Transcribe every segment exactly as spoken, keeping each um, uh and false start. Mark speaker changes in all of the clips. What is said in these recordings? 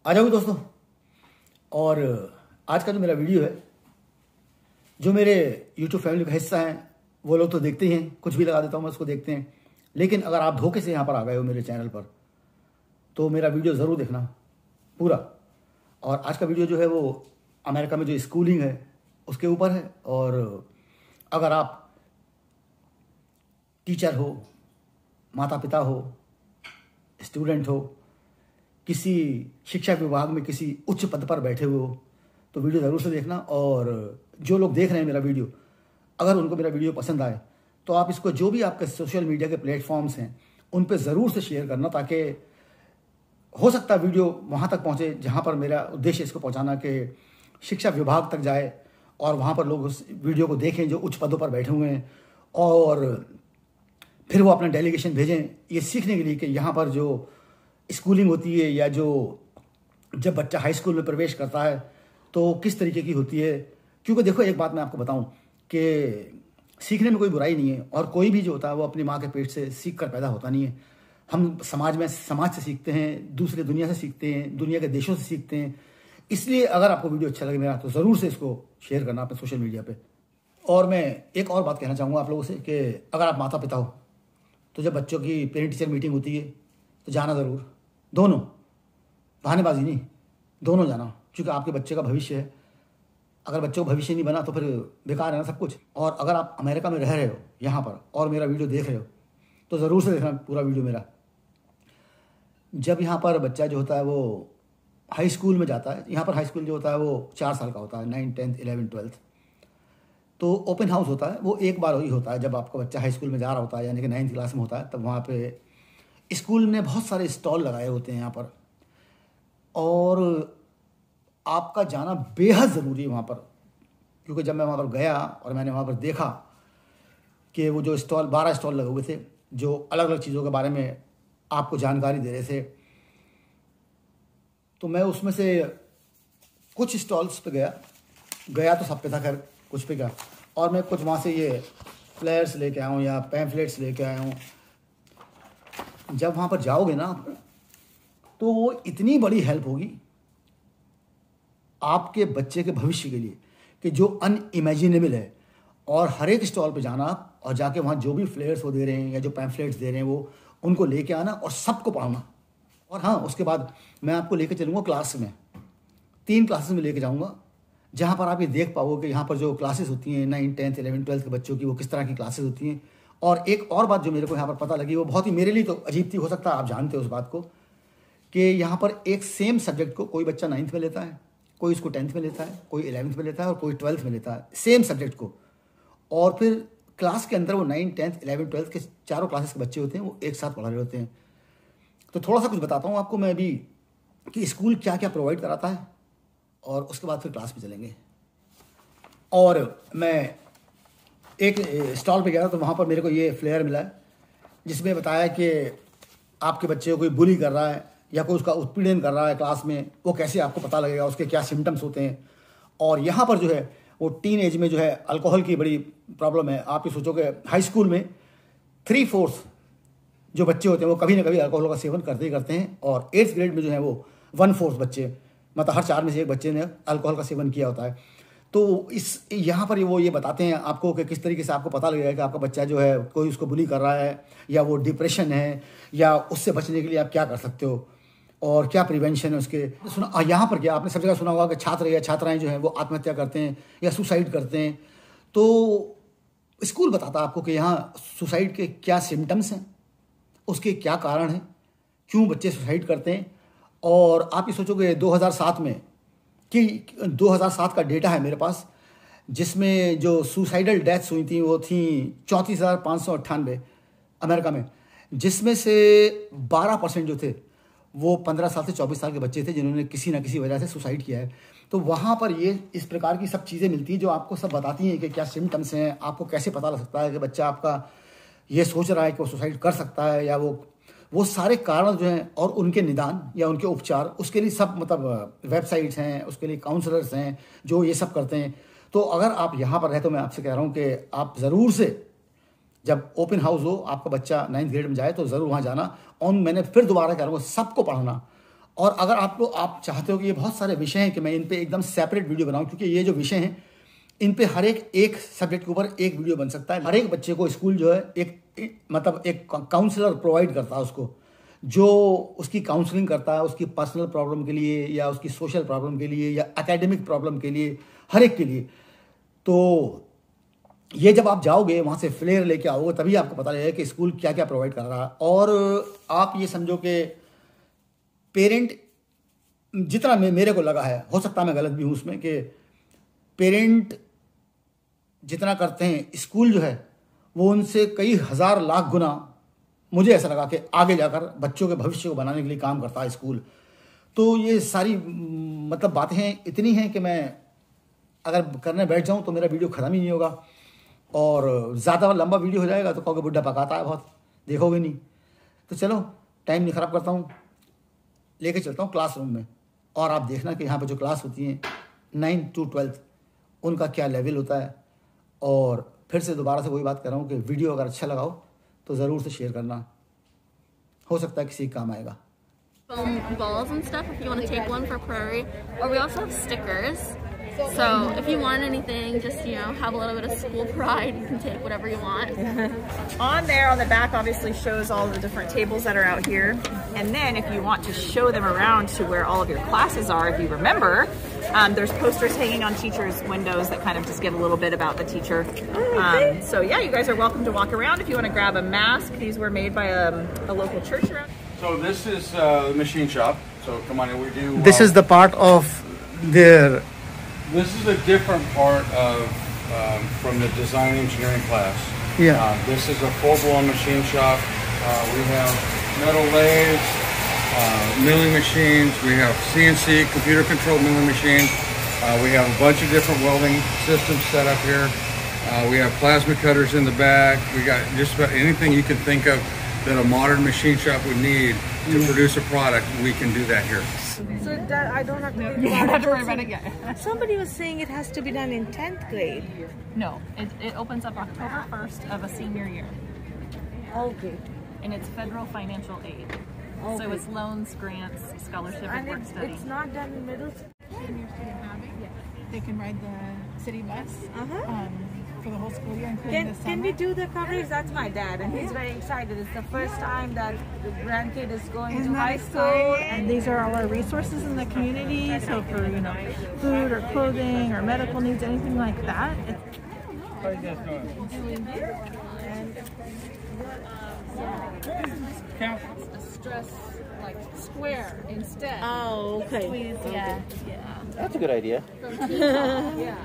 Speaker 1: आ जाओगे दोस्तों। और आज का जो मेरा वीडियो है, जो मेरे यूट्यूब फैमिली का हिस्सा है वो लोग तो देखते ही हैं, कुछ भी लगा देता हूँ मैं उसको देखते हैं। लेकिन अगर आप धोखे से यहाँ पर आ गए हो मेरे चैनल पर तो मेरा वीडियो ज़रूर देखना पूरा। और आज का वीडियो जो है वो अमेरिका में जो स्कूलिंग है उसके ऊपर है। और अगर आप टीचर हो, माता पिता हो, स्टूडेंट हो, किसी शिक्षा विभाग में किसी उच्च पद पर बैठे हुए हो तो वीडियो ज़रूर से देखना। और जो लोग देख रहे हैं मेरा वीडियो, अगर उनको मेरा वीडियो पसंद आए तो आप इसको जो भी आपके सोशल मीडिया के प्लेटफॉर्म्स हैं उन पे ज़रूर से शेयर करना, ताकि हो सकता है वीडियो वहाँ तक पहुँचे जहाँ पर मेरा उद्देश्य इसको पहुँचाना कि शिक्षा विभाग तक जाए और वहाँ पर लोग उस वीडियो को देखें जो उच्च पदों पर बैठे हुए हैं, और फिर वो अपना डेलीगेशन भेजें ये सीखने के लिए कि यहाँ पर जो स्कूलिंग होती है या जो जब बच्चा हाई स्कूल में प्रवेश करता है तो किस तरीके की होती है। क्योंकि देखो, एक बात मैं आपको बताऊं कि सीखने में कोई बुराई नहीं है, और कोई भी जो होता है वो अपनी माँ के पेट से सीख कर पैदा होता नहीं है। हम समाज में समाज से सीखते हैं, दूसरे दुनिया से सीखते हैं, दुनिया के देशों से सीखते हैं। इसलिए अगर आपको वीडियो अच्छा लगे मेरा तो ज़रूर से इसको शेयर करना अपने सोशल मीडिया पर। और मैं एक और बात कहना चाहूँगा आप लोगों से कि अगर आप माता पिता हो तो जब बच्चों की पेरेंट टीचर मीटिंग होती है तो जाना ज़रूर, दोनों, बहानेबाजी नहीं, दोनों जाना, क्योंकि आपके बच्चे का भविष्य है। अगर बच्चों का भविष्य नहीं बना तो फिर बेकार है ना सब कुछ। और अगर आप अमेरिका में रह रहे हो यहाँ पर और मेरा वीडियो देख रहे हो तो ज़रूर से देखना पूरा वीडियो मेरा। जब यहाँ पर बच्चा जो होता है वो हाई स्कूल में जाता है, यहाँ पर हाई स्कूल जो होता है वो चार साल का होता है, नाइन टेंथ इलेवन ट्वेल्थ। तो ओपन हाउस होता है, वो एक बार ही होता है जब आपका बच्चा हाई स्कूल में जा रहा होता है, यानी कि नाइन्थ क्लास में होता है। तब वहाँ पे स्कूल ने बहुत सारे स्टॉल लगाए होते हैं यहाँ पर, और आपका जाना बेहद ज़रूरी है वहाँ पर। क्योंकि जब मैं वहाँ पर गया और मैंने वहाँ पर देखा कि वो जो स्टॉल, बारह स्टॉल लगे हुए थे जो अलग अलग चीज़ों के बारे में आपको जानकारी दे रहे थे, तो मैं उसमें से कुछ स्टॉल्स पे गया गया तो सब पे था, खैर कुछ पे गया, और मैं कुछ वहाँ से ये फ्लेयर्स लेके आया हूँ या पैम्फलेट्स लेके आया हूँ। जब वहाँ पर जाओगे ना तो वो इतनी बड़ी हेल्प होगी आपके बच्चे के भविष्य के लिए कि जो अनइमेजिनेबल है। और हर एक स्टॉल पे जाना और जाके वहाँ जो भी फ्लेयर्स वो दे रहे हैं या जो पैम्फलेट्स दे रहे हैं वो उनको लेके आना और सबको पढ़ाना। और हाँ, उसके बाद मैं आपको लेके चलूँगा क्लास में, तीन क्लासेस में लेके जाऊँगा जहाँ पर आप ये देख पाओगे कि यहाँ पर जो क्लासेस होती हैं नाइन टेंथ इलेवन ट्वेल्थ के बच्चों की, वो किस तरह की क्लासेस होती हैं। और एक और बात जो मेरे को यहाँ पर पता लगी, वो बहुत ही मेरे लिए तो अजीब थी, हो सकता है आप जानते हो उस बात को, कि यहाँ पर एक सेम सब्जेक्ट को कोई बच्चा नाइन्थ में लेता है, कोई उसको टेंथ में लेता है, कोई इलेवेंथ में लेता है और कोई ट्वेल्थ में लेता है, सेम सब्जेक्ट को। और फिर क्लास के अंदर वो नाइन टेंथ इलेवन ट्वेल्थ के चारों क्लासेस के बच्चे होते हैं, वो एक साथ पढ़ा रहे होते हैं। तो थोड़ा सा कुछ बताता हूँ आपको मैं अभी कि स्कूल क्या क्या प्रोवाइड कराता है, और उसके बाद फिर क्लास में चलेंगे। और मैं एक स्टॉल पे गया तो वहाँ पर मेरे को ये फ्लेयर मिला है जिसमें बताया कि आपके बच्चे को कोई बुली कर रहा है या कोई उसका उत्पीड़न कर रहा है क्लास में, वो कैसे आपको पता लगेगा, उसके क्या सिम्टम्स होते हैं। और यहाँ पर जो है वो टीन एज में जो है अल्कोहल की बड़ी प्रॉब्लम है। आप ये सोचो कि हाई स्कूल में थ्री फोर्थ जो बच्चे होते हैं वो कभी ना कभी अल्कोहल का सेवन करते ही करते हैं, और एट्थ ग्रेड में जो है वो वन फोर्थ बच्चे, मतलब हर चार में से एक बच्चे ने अल्कोहल का सेवन किया होता है। तो इस यहाँ पर वो ये बताते हैं आपको कि किस तरीके से आपको पता लगेगा कि आपका बच्चा जो है कोई उसको बुली कर रहा है या वो डिप्रेशन है, या उससे बचने के लिए आप क्या कर सकते हो और क्या प्रिवेंशन है उसके। सुना यहाँ पर क्या आपने सब जगह सुना होगा कि छात्र या छात्राएं जो हैं वो आत्महत्या करते हैं या सुसाइड करते हैं। तो स्कूल बताता है आपको कि यहाँ सुसाइड के क्या सिम्टम्स हैं, उसके क्या कारण हैं, क्यों बच्चे सुसाइड करते हैं। और आप ये सोचोगे दो हज़ार सात में कि दो हज़ार सात का डेटा है मेरे पास, जिसमें जो सुसाइडल डेथ्स हुई थी वो थी चौंतीस हज़ार पाँच सौ अट्ठानवे अमेरिका में, जिसमें से बारह परसेंट जो थे वो पंद्रह साल से चौबीस साल के बच्चे थे जिन्होंने किसी ना किसी वजह से सुसाइड किया है। तो वहाँ पर ये इस प्रकार की सब चीज़ें मिलती हैं जो आपको सब बताती हैं कि क्या सिम्टम्स हैं, आपको कैसे पता लग सकता है कि बच्चा आपका ये सोच रहा है कि वो सुसाइड कर सकता है, या वो वो सारे कारण जो हैं और उनके निदान या उनके उपचार, उसके लिए सब मतलब वेबसाइट्स हैं, उसके लिए काउंसलर्स हैं जो ये सब करते हैं। तो अगर आप यहाँ पर रहे तो मैं आपसे कह रहा हूँ कि आप ज़रूर से जब ओपन हाउस हो, आपका बच्चा नाइन्थ ग्रेड में जाए तो ज़रूर वहाँ जाना। और मैंने फिर दोबारा कह रहा हूँ सबको पढ़ाना, और अगर आपको आप चाहते हो कि ये बहुत सारे विषय हैं कि मैं इन पे एकदम सेपरेट वीडियो बनाऊं, क्योंकि ये जो विषय हैं इन पे हर एक एक सब्जेक्ट के ऊपर एक वीडियो बन सकता है। हर एक बच्चे को स्कूल जो है एक, एक मतलब एक काउंसलर प्रोवाइड करता है उसको, जो उसकी काउंसलिंग करता है उसकी पर्सनल प्रॉब्लम के लिए या उसकी सोशल प्रॉब्लम के लिए या एकेडमिक प्रॉब्लम के लिए, हर एक के लिए। तो ये जब आप जाओगे वहाँ से फ्लेयर लेके आओगे तभी आपको पता लगेगा कि स्कूल क्या क्या प्रोवाइड कर रहा है। और आप ये समझो कि पेरेंट, जितना मेरे को लगा है, हो सकता है मैं गलत भी हूँ उसमें, कि पेरेंट जितना करते हैं स्कूल जो है वो उनसे कई हज़ार लाख गुना, मुझे ऐसा लगा कि आगे जाकर बच्चों के भविष्य को बनाने के लिए काम करता है स्कूल। तो ये सारी मतलब बातें इतनी हैं कि मैं अगर करने बैठ जाऊं तो मेरा वीडियो ख़त्म ही नहीं होगा, और ज़्यादा लंबा वीडियो हो जाएगा तो कहोगे बुढ़ा पकाता है बहुत, देखोगे नहीं। तो चलो टाइम नहीं ख़राब करता हूँ, लेके चलता हूँ क्लासरूम में, और आप देखना कि यहाँ पर जो क्लास होती हैं नाइन टू ट्वेल्थ उनका क्या लेवल होता है। और फिर से दोबारा से वही बात कर रहा हूँ कि वीडियो अगर अच्छा लगा हो तो ज़रूर से शेयर करना, हो सकता है किसी काम आएगा।
Speaker 2: Foam balls and stuff if you want to take one for Prairie, or we also have stickers. So if you want anything, just, you know, have a little bit of school pride, you can take whatever you want.
Speaker 3: On there, on the back, obviously shows all the different tables that are out here. And then if you want to show them around to where all of your classes are, if you remember, um, there's posters hanging on teachers' windows that kind of just give a little bit about the teacher. Um, so yeah, you guys are welcome to walk around. If you want to grab a mask, these were made by a, a local church around.
Speaker 4: So this is uh, the machine shop. So come on in, we do.
Speaker 1: This
Speaker 4: uh,
Speaker 1: is the part of their.
Speaker 4: This is a different part of um, from the design engineering class.
Speaker 1: Yeah.
Speaker 4: Uh, this is a full-blown machine shop. Uh, we have metal lathes, uh, milling machines. We have C N C computer-controlled milling machines. Uh, we have a bunch of different welding systems set up here. Uh, we have plasma cutters in the back. We got just about anything you can think of that a modern machine shop would need to mm. produce a product. We can do that here.
Speaker 5: So that I don't have to worry
Speaker 3: You don't
Speaker 5: about
Speaker 3: have
Speaker 5: it.
Speaker 3: to worry about it yet.
Speaker 5: Somebody was saying it has to be done in tenth grade.
Speaker 3: No, it, it opens up October first of a senior year.
Speaker 5: Okay.
Speaker 3: And it's federal financial aid.
Speaker 5: Okay.
Speaker 3: So it's loans, grants, scholarship, and,
Speaker 5: And
Speaker 3: work
Speaker 5: it's,
Speaker 3: study.
Speaker 5: it's not done in middle school.
Speaker 6: Seniors can have it. They can ride the city bus
Speaker 5: Uh-huh.
Speaker 6: um, for the whole school year, including
Speaker 5: Can,
Speaker 6: the summer.
Speaker 5: can we do the coverage? That's my dad, and he's very excited. It's the first time that the grandkid is going
Speaker 6: Isn't
Speaker 5: to
Speaker 6: that
Speaker 5: high school.
Speaker 6: exciting? And these are all our resources in the community. So for, you know, food or clothing or medical needs, anything like that. It's,
Speaker 7: A stress like square instead.
Speaker 5: Oh, okay.
Speaker 7: Please, yeah, yeah.
Speaker 8: That's a good idea.
Speaker 7: Yeah.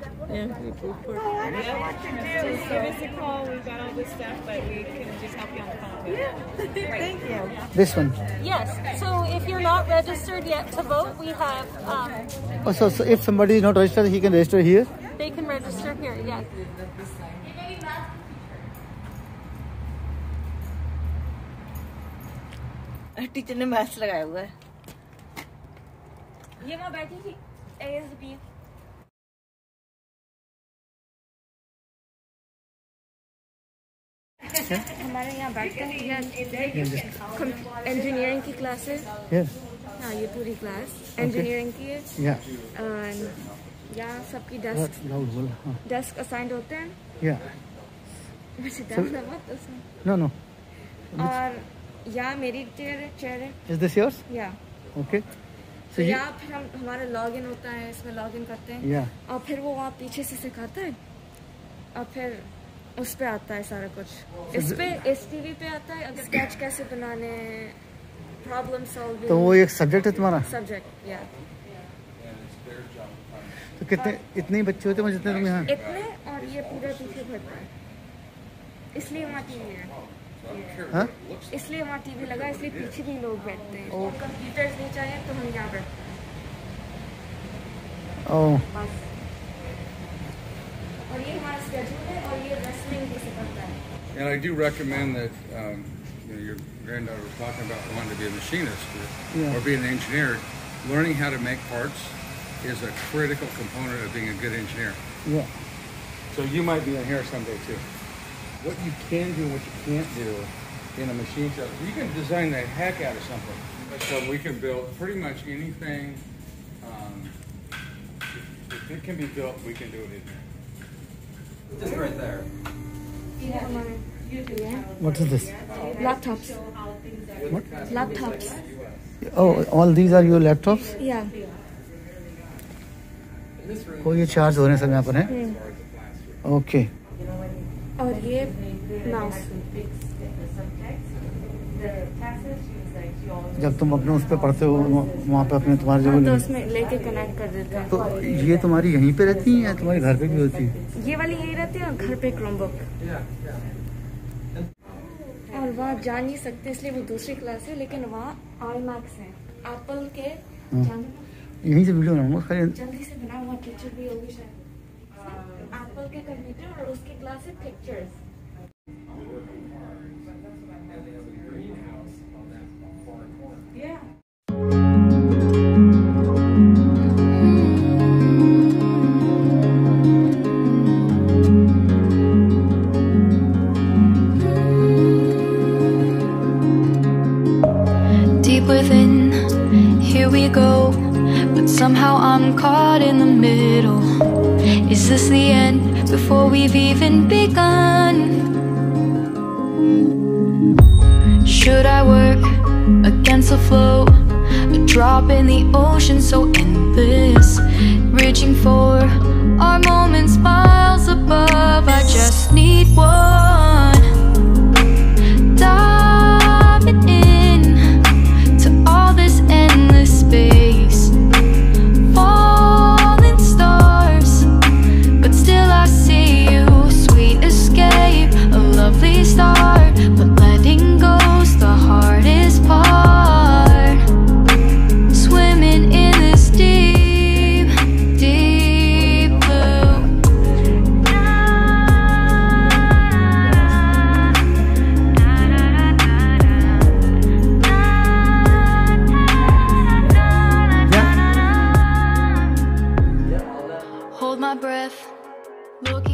Speaker 5: Just give us a call. We've got all this stuff, but we can just help you on the phone. Yeah. Thank you.
Speaker 1: This one.
Speaker 2: Yes, so if you're not registered yet to vote, we have, um,
Speaker 1: Oh, so, so if somebody is not registered, he can register here.
Speaker 2: they can register here, yes.
Speaker 5: Teacher ने mask लगाया हुआ है। ये वहाँ बैठी थी ASB. हमारे यहाँ बैठते हैं इंजीनियरिंग की क्लासेस।
Speaker 1: Yeah.
Speaker 5: हाँ, ये पूरी क्लास इंजीनियरिंग की है।
Speaker 1: Yeah.
Speaker 5: और यहाँ सबकी
Speaker 1: Loud,
Speaker 5: डेस्क
Speaker 1: loud बोल. हाँ.
Speaker 5: डेस्क असाइंड होते हैं।
Speaker 1: Yeah.
Speaker 5: मुझे डरना मत उसमें।
Speaker 1: No, no.
Speaker 5: और यहाँ मेरी चेयर है, चेयर है।
Speaker 1: Is this yours?
Speaker 5: या
Speaker 1: Okay. So
Speaker 5: तो
Speaker 1: you.
Speaker 5: यहाँ फिर हम हमारा लॉगिन होता है, इसमें लॉगिन करते हैं।
Speaker 1: Yeah.
Speaker 5: और फिर वो वहाँ पीछे से सिखाता है और फिर उस पे आता है सारा कुछ। इस पे एस टीवी पे आता है अगर स्केच कैसे बनाने, प्रॉब्लम सॉल्विंग।
Speaker 1: तो वो एक सब्जेक्ट है तुम्हारा?
Speaker 5: सब्जेक्ट, या।
Speaker 1: तो कितने इतने ही बच्चे होते हैं जितने तुम यहाँ?
Speaker 5: इतने, और ये पूरा पीछे भरता है, इसलिए वहाँ टीवी है।
Speaker 1: हाँ?
Speaker 5: इसलिए वहाँ टीवी लगा, इसलिए पीछे भी लोग बैठते हैं। और कंप्यूटर्स नहीं चाहिए तो हम यहाँ बैठते हैं।
Speaker 1: ओह.
Speaker 5: बस। और ये हमारा स्केड्यूल है और ये रेसलिंग भी सिखाता है।
Speaker 4: And I do recommend that um, you know, your granddaughter was talking about wanting to be a machinist or,
Speaker 1: Yeah.
Speaker 4: or be an engineer. Learning how to make parts is a critical component of being a good engineer.
Speaker 1: Yeah.
Speaker 4: So you might be in here someday too. What you can do and what you can't do in a machine shop, you can design the heck out of something. So we can build pretty much anything. Um, if it can be built, we can do it in here.
Speaker 8: This right there.
Speaker 1: What is this?
Speaker 5: Laptops.
Speaker 1: What?
Speaker 5: Laptops.
Speaker 1: Oh, all these are your laptops?
Speaker 5: Yeah.
Speaker 1: Oh, ये charge हो रहे हैं सब यहाँ पर हैं? Okay.
Speaker 5: और ये माउस.
Speaker 1: जब तुम अपने उस पे पढ़ते हो वहाँ पे अपने तुम्हारे जो
Speaker 5: तो उसमें लेके कनेक्ट कर देते हैं.
Speaker 1: तो ये तुम्हारी यहीं पे रहती है या तुम्हारे घर पे भी होती है?
Speaker 5: ये वाली यही रहती है और घर पे क्रोमबुक. और वहाँ जा नहीं सकते इसलिए वो दूसरी क्लास है, लेकिन वहाँ आई मैक्स है एप्पल के.
Speaker 1: यहीं से वीडियो बनाऊंगा खाली.
Speaker 5: जल्दी से बना हुआ टीचर भी होगी शायद. एप्पल के कंप्यूटर और उसकी क्लास है pictures.
Speaker 9: Deep within, here we go, but somehow I'm caught in the middle. Is this the end before we've even begun? Should I work against the flow, a drop in the ocean so endless, reaching for our moments miles above? I just need one. Diving in to all this endless space, falling stars, but still I see you. Sweet escape, a lovely start, but letting go's the hardest part. Swimming in this deep, deep blue. Hold my breath, look